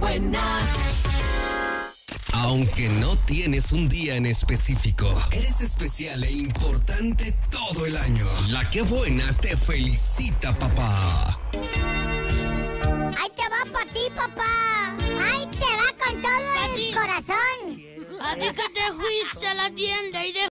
buena. Aunque no tienes un día en específico, eres especial e importante todo el año. La que buena te felicita, papá. Ahí te va para ti, papá. Ahí te va con todo el corazón. A ti que te fuiste a la tienda y